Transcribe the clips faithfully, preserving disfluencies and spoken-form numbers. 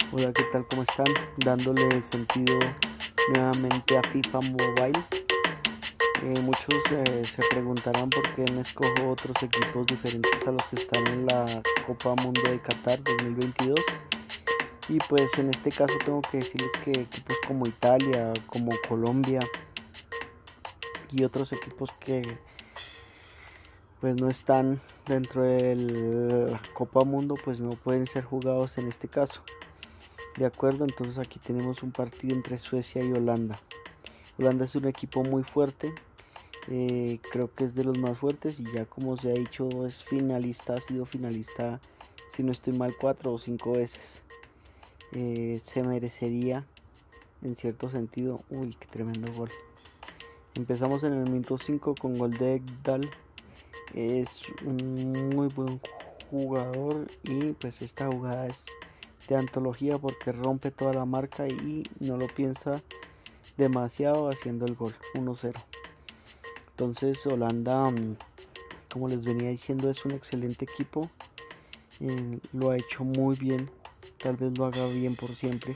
Hola, ¿qué tal? ¿Cómo están? Dándole sentido nuevamente a FIFA Mobile. Eh, muchos eh, se preguntarán por qué no escojo otros equipos diferentes a los que están en la Copa Mundo de Qatar dos mil veintidós. Y pues en este caso tengo que decirles que equipos como Italia, como Colombia y otros equipos que pues no están dentro de la Copa Mundo pues no pueden ser jugados en este caso. De acuerdo, entonces aquí tenemos un partido entre Suecia y Holanda. Holanda es un equipo muy fuerte, eh, creo que es de los más fuertes y ya como se ha dicho es finalista, ha sido finalista, si no estoy mal, cuatro o cinco veces. Eh, se merecería en cierto sentido. Uy, qué tremendo gol. Empezamos en el minuto cinco con gol de Ekdal. Es un muy buen jugador y pues esta jugada es de antología porque rompe toda la marca y no lo piensa demasiado haciendo el gol. Uno cero. Entonces Holanda, como les venía diciendo, es un excelente equipo. Eh, lo ha hecho muy bien. Tal vez lo haga bien por siempre.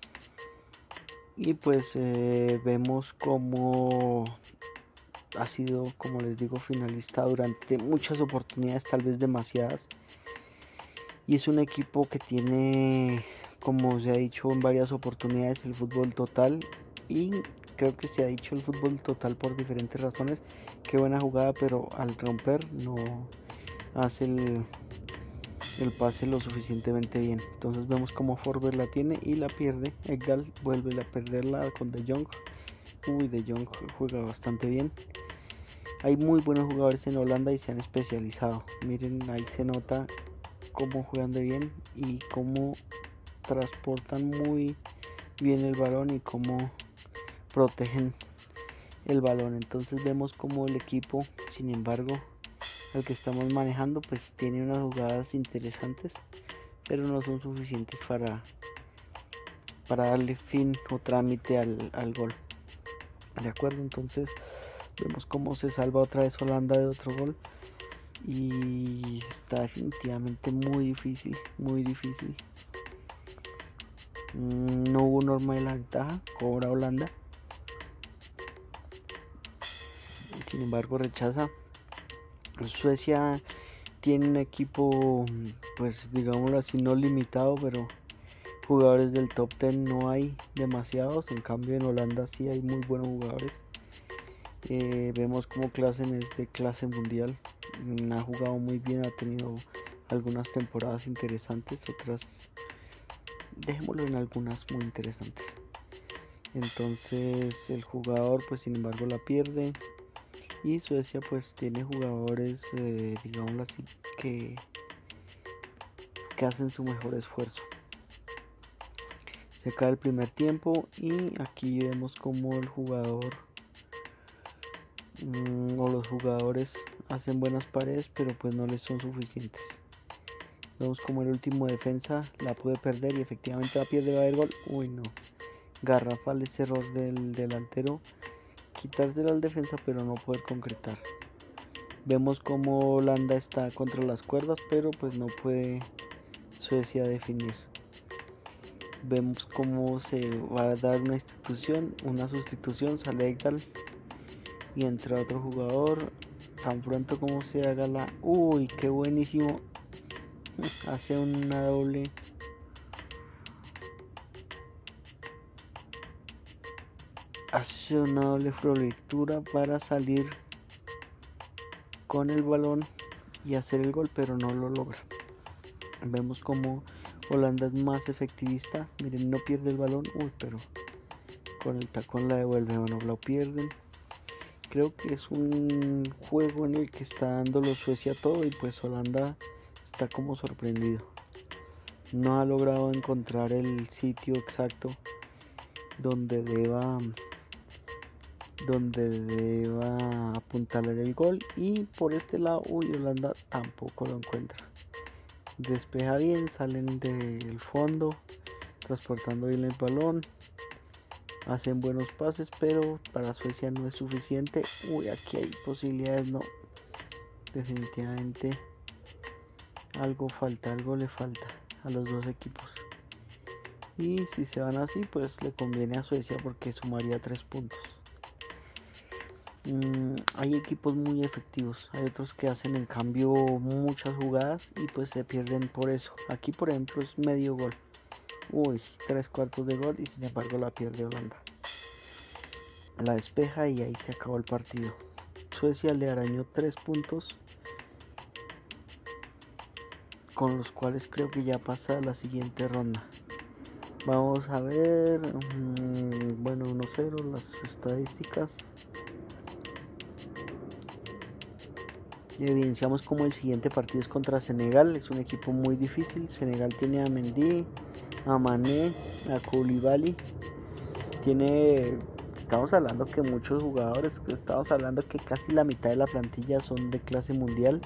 Y pues eh, vemos como ha sido, como les digo, finalista durante muchas oportunidades, tal vez demasiadas. Y es un equipo que tiene, como se ha dicho en varias oportunidades, el fútbol total. Y creo que se ha dicho el fútbol total por diferentes razones. Qué buena jugada, pero al romper no hace el, el pase lo suficientemente bien. Entonces vemos como Forber la tiene y la pierde. Ekdal vuelve a perderla con De Jong. Uy, De Jong juega bastante bien. Hay muy buenos jugadores en Holanda y se han especializado. Miren, ahí se nota cómo juegan de bien y cómo transportan muy bien el balón y cómo protegen el balón. Entonces vemos como el equipo, sin embargo, el que estamos manejando, pues tiene unas jugadas interesantes, pero no son suficientes para, para darle fin o trámite al, al gol. De acuerdo, entonces vemos cómo se salva otra vez Holanda de otro gol. Y está definitivamente muy difícil, muy difícil. No hubo norma de la ventaja, cobra Holanda. Sin embargo rechaza. Suecia tiene un equipo, pues digámoslo así, no limitado, pero jugadores del top diez no hay demasiados. En cambio en Holanda sí hay muy buenos jugadores. Eh, vemos como Klaassen es de clase mundial. Ha jugado muy bien, ha tenido algunas temporadas interesantes, otras dejémoslo en algunas muy interesantes. Entonces el jugador pues sin embargo la pierde y Suecia pues tiene jugadores eh, digámoslo así que, que hacen su mejor esfuerzo. Se acaba el primer tiempo y aquí vemos como el jugador mmm, o los jugadores hacen buenas paredes pero pues no les son suficientes. Vemos como el último defensa la puede perder y efectivamente la pierde, va a haber gol. Uy no, garrafal ese error del delantero, quitárselo al defensa pero no poder concretar. Vemos como Holanda está contra las cuerdas pero pues no puede Suecia definir. Vemos cómo se va a dar una institución, una sustitución, sale Ekdal y entra otro jugador. Tan pronto como se haga la... Uy, qué buenísimo. Hace una doble... Hace una doble floritura para salir con el balón y hacer el gol, pero no lo logra. Vemos como Holanda es más efectivista. Miren, no pierde el balón. Uy, pero con el tacón la devuelve. Bueno, lo pierden. Creo que es un juego en el que está dándolo Suecia todo y pues Holanda está como sorprendido. No ha logrado encontrar el sitio exacto donde deba donde deba apuntalar el gol y por este lado, uy, Holanda tampoco lo encuentra. Despeja bien, salen del fondo, transportando bien el balón, hacen buenos pases, pero para Suecia no es suficiente. Uy, aquí hay posibilidades, no, definitivamente algo falta, algo le falta a los dos equipos. Y si se van así, pues le conviene a Suecia porque sumaría tres puntos. Mm, hay equipos muy efectivos, hay otros que hacen en cambio muchas jugadas y pues se pierden por eso. Aquí por ejemplo es medio gol, uy, tres cuartos de gol y sin embargo la pierde Holanda. La despeja y ahí se acabó el partido. Suecia le arañó tres puntos, con los cuales creo que ya pasa a la siguiente ronda. Vamos a ver, mmm, bueno, uno cero las estadísticas. Evidenciamos como el siguiente partido es contra Senegal, es un equipo muy difícil. Senegal tiene a Mendy, a Mané, a Koulibaly, tiene, estamos hablando que muchos jugadores, estamos hablando que casi la mitad de la plantilla son de clase mundial,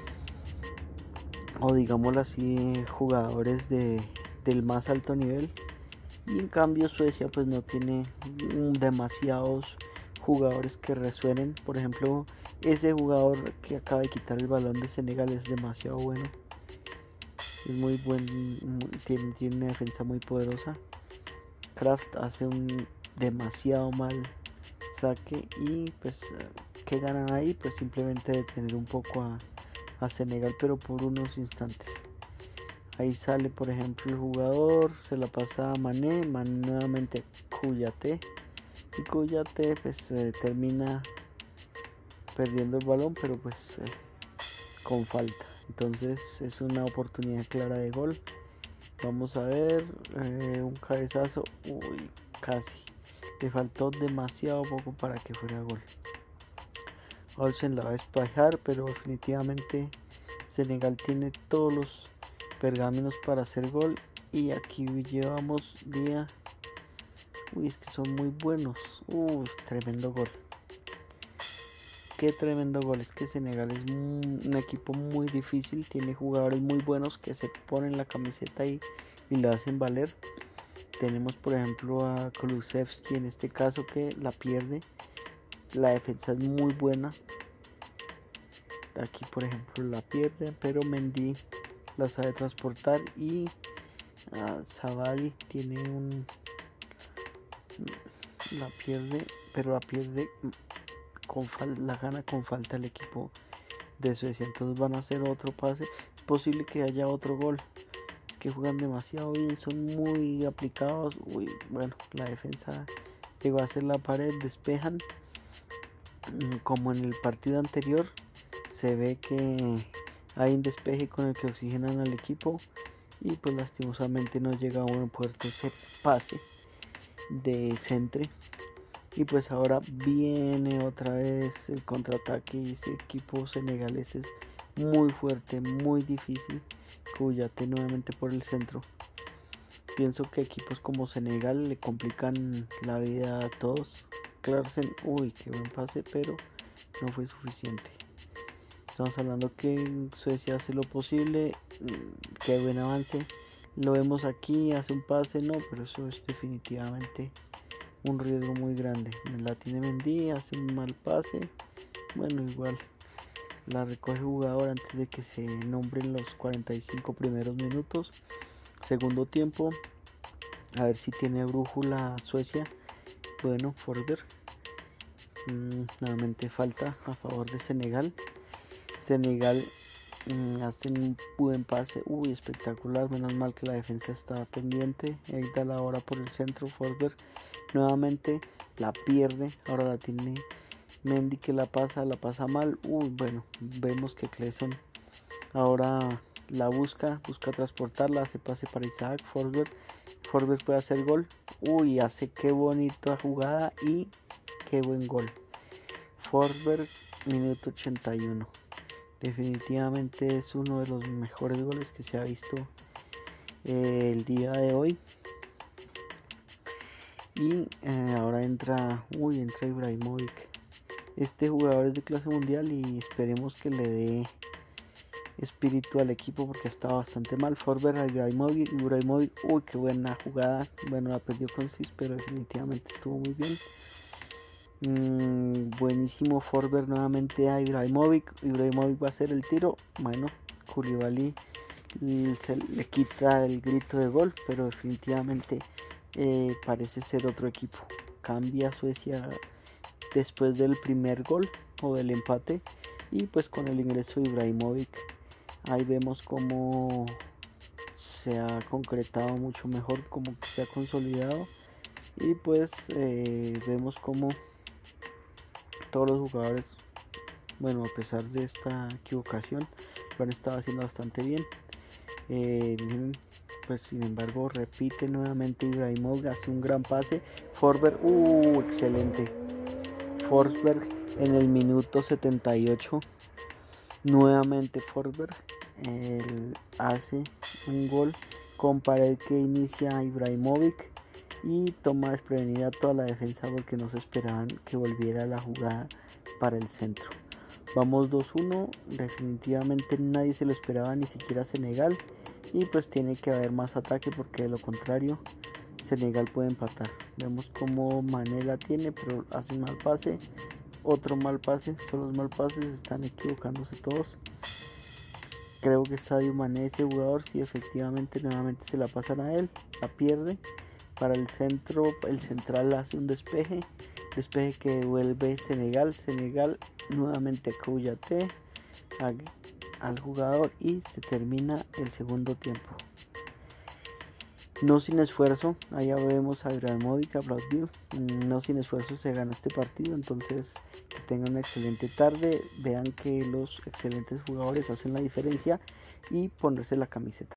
o digámoslo así, jugadores de, del más alto nivel. Y en cambio Suecia pues no tiene demasiados jugadores que resuenen. Por ejemplo, ese jugador que acaba de quitar el balón de Senegal es demasiado bueno, es muy buen, tiene, tiene una defensa muy poderosa. Kraft hace un demasiado mal saque y pues que ganan ahí, pues simplemente detener un poco a, a Senegal, pero por unos instantes. Ahí sale por ejemplo el jugador, se la pasa a Mané, Mané nuevamente Kouyaté y Kouyaté pues eh, termina perdiendo el balón, pero pues eh, con falta. Entonces es una oportunidad clara de gol. Vamos a ver, eh, un cabezazo, uy, casi. Le faltó demasiado poco para que fuera gol. Olsen la va a despejar, pero definitivamente Senegal tiene todos los pergaminos para hacer gol. Y aquí llevamos día. Uy, es que son muy buenos. Uy, tremendo gol. Qué tremendo gol. Es que Senegal es un, un equipo muy difícil. Tiene jugadores muy buenos que se ponen la camiseta y, y lo hacen valer. Tenemos por ejemplo a Kulusevski en este caso que la pierde. La defensa es muy buena. Aquí por ejemplo la pierde, pero Mendy la sabe transportar y uh, Savali tiene un... la pierde, pero la pierde con falta, la gana con falta el equipo de Suecia. Entonces van a hacer otro pase. Es posible que haya otro gol. Es que juegan demasiado bien, son muy aplicados. Uy, bueno, la defensa llegó a hacer la pared, despejan. Como en el partido anterior, se ve que hay un despeje con el que oxigenan al equipo y pues lastimosamente no llega a buen puerto ese pase de Centre. Y pues ahora viene otra vez el contraataque y ese equipo senegalés es muy fuerte, muy difícil. Kouyaté nuevamente por el centro. Pienso que equipos como Senegal le complican la vida a todos. Clarkson, uy, qué buen pase, pero no fue suficiente. Estamos hablando que Suecia hace lo posible, qué buen avance. Lo vemos aquí, hace un pase, no, pero eso es definitivamente un riesgo muy grande. La tiene Mendy, hace un mal pase. Bueno, igual la recoge el jugador antes de que se nombren los cuarenta y cinco primeros minutos. Segundo tiempo, a ver si tiene brújula Suecia. Bueno, Forsberg. Mm, nuevamente falta a favor de Senegal. Senegal mm, hace un buen pase. Uy, espectacular. Menos mal que la defensa estaba pendiente. Ahí da la hora por el centro. Forsberg nuevamente la pierde. Ahora la tiene Mendy que la pasa, la pasa mal. Uy, bueno, vemos que Klesen ahora la busca, busca transportarla, hace pase para Isaac. Forsberg, Forsberg puede hacer gol. Uy, hace qué bonita jugada y qué buen gol. Forsberg, minuto ochenta y uno. Definitivamente es uno de los mejores goles que se ha visto eh, el día de hoy. Y eh, ahora entra, uy, entra Ibrahimovic. Este jugador es de clase mundial y esperemos que le dé espíritu al equipo porque estaba bastante mal. Forsberg a Ibrahimovic, Ibrahimovic, uy, qué buena jugada. Bueno, la perdió con Cis, pero definitivamente estuvo muy bien. Mm, buenísimo Forsberg nuevamente a Ibrahimovic. Ibrahimovic va a hacer el tiro. Bueno, Koulibaly se le quita el grito de gol, pero definitivamente eh, parece ser otro equipo. Cambia Suecia después del primer gol o del empate, y pues con el ingreso de Ibrahimovic ahí vemos cómo se ha concretado mucho mejor, como que se ha consolidado, y pues eh, vemos como todos los jugadores, bueno, a pesar de esta equivocación, lo han estado haciendo bastante bien. Eh, pues sin embargo repite nuevamente Ibrahimovic, hace un gran pase. Forsberg, uh, excelente. Forsberg en el minuto setenta y ocho. Nuevamente Forsberg él hace un gol con pared que inicia Ibrahimovic y toma desprevenida toda la defensa porque no se esperaban que volviera la jugada para el centro. Vamos dos uno, definitivamente nadie se lo esperaba, ni siquiera Senegal, y pues tiene que haber más ataque porque de lo contrario Senegal puede empatar. Vemos como Mané la tiene, pero hace un mal pase, otro mal pase, todos los mal pases están equivocándose todos. Creo que Sadio Mané, ese jugador, si sí, efectivamente nuevamente se la pasan a él, la pierde para el centro, el central hace un despeje, despeje que devuelve Senegal, Senegal nuevamente Kouyaté al jugador y se termina el segundo tiempo. No sin esfuerzo, allá vemos a Ibrahimovic aplaudir, no sin esfuerzo se gana este partido, entonces que tengan una excelente tarde, vean que los excelentes jugadores hacen la diferencia y ponerse la camiseta.